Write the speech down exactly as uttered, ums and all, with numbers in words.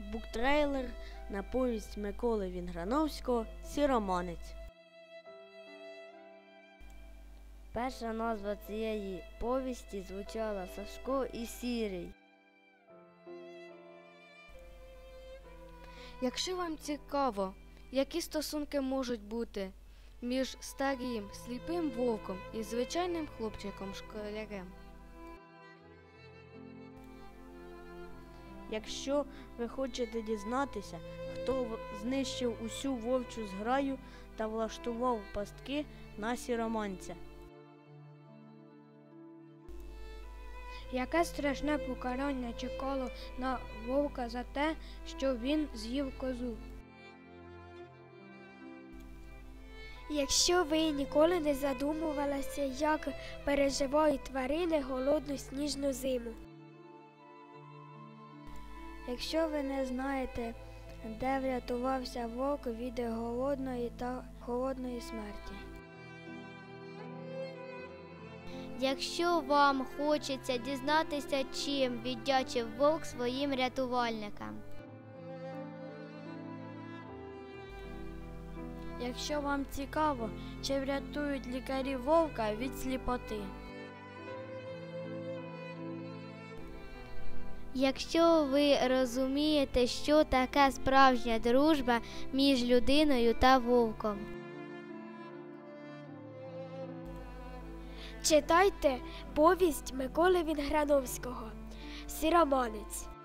буктрейлер на повість Миколи Вінграновського «Сіроманець». Перша назва цієї повісті звучала «Сашко і Сірий». Якщо вам цікаво, які стосунки можуть бути між старим сліпим вовком і звичайним хлопчиком-школярем, якщо ви хочете дізнатися, хто знищив усю вовчу зграю та влаштував пастки на сіроманця, яке страшне покарання чекало на вовка за те, що він з'їв козу. Якщо ви ніколи не задумувалися, як переживають тварини голодну сніжну зиму. Якщо ви не знаєте, де врятувався вовк від голодної та холодної смерті. Якщо вам хочеться дізнатися, чим віддячив вовк своїм рятувальникам. якщо вам цікаво, чи врятують лікарі вовка від сліпоти. Якщо ви розумієте, що таке справжня дружба між людиною та вовком. Читайте повість Миколи Вінграновського «Сіроманець».